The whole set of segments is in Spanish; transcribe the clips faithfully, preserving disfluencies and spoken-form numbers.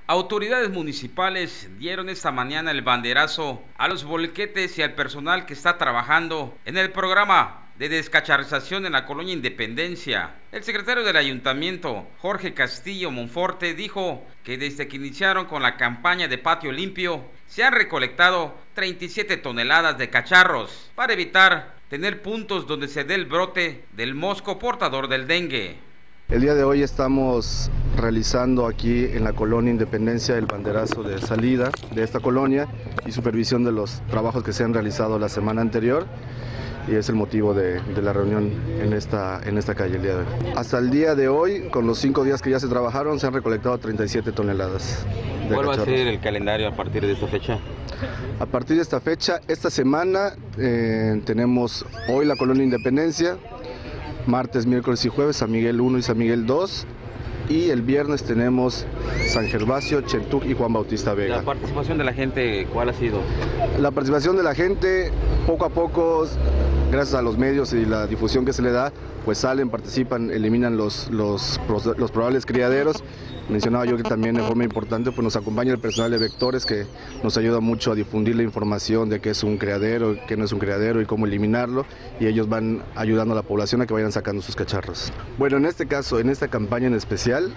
Autoridades municipales dieron esta mañana el banderazo a los volquetes y al personal que está trabajando en el programa de descacharrización en la colonia Independencia. El secretario del ayuntamiento, Jorge Castillo Monforte, dijo que desde que iniciaron con la campaña de patio limpio, se han recolectado treinta y siete toneladas de cacharros para evitar tener puntos donde se dé el brote del mosco portador del dengue. El día de hoy estamos realizando aquí en la colonia Independencia el banderazo de salida de esta colonia y supervisión de los trabajos que se han realizado la semana anterior, y es el motivo de, de la reunión en esta, en esta calle el día de hoy. Hasta el día de hoy, con los cinco días que ya se trabajaron, se han recolectado treinta y siete toneladas de ¿Cuál va cacharros. a ser el calendario a partir de esta fecha? A partir de esta fecha, esta semana eh, tenemos hoy la colonia Independencia, martes, miércoles y jueves San Miguel uno y San Miguel dos, y el viernes tenemos San Gervasio, Chentuc y Juan Bautista Vega. ¿La participación de la gente cuál ha sido? La participación de la gente, poco a poco, gracias a los medios y la difusión que se le da, pues salen, participan, eliminan los, los, los probables criaderos. Mencionaba yo que también de forma importante pues nos acompaña el personal de vectores, que nos ayuda mucho a difundir la información de qué es un criadero, qué no es un criadero y cómo eliminarlo, y ellos van ayudando a la población a que vayan sacando sus cacharros. Bueno, en este caso, en esta campaña en especial,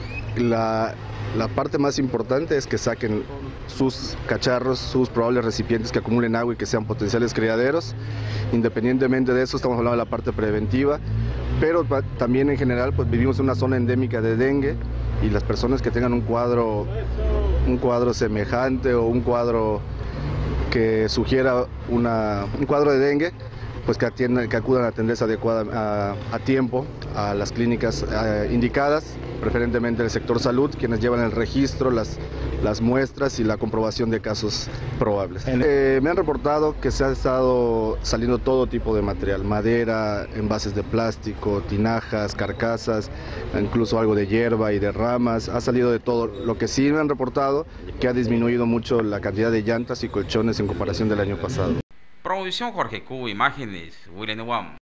la, la parte más importante es que saquen sus cacharros, sus probables recipientes que acumulen agua y que sean potenciales criaderos. Independientemente de eso, estamos hablando de la parte preventiva, pero también en general pues vivimos en una zona endémica de dengue, y las personas que tengan un cuadro, un cuadro semejante o un cuadro que sugiera una, un cuadro de dengue, pues que, atiendan, que acudan a atenderse adecuada a, a tiempo a las clínicas eh, indicadas, preferentemente el sector salud, quienes llevan el registro, las, las muestras y la comprobación de casos probables. Eh, me han reportado que se ha estado saliendo todo tipo de material, madera, envases de plástico, tinajas, carcasas, incluso algo de hierba y de ramas, ha salido de todo. Lo que sí me han reportado que ha disminuido mucho la cantidad de llantas y colchones en comparación del año pasado. Producción Jorge Cubo, imágenes William Wam.